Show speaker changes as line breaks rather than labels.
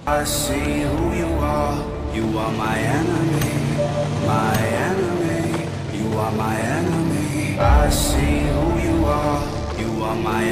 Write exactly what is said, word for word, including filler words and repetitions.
I see who you are. You are my enemy, my enemy. You are my enemy. I see who you are. You are my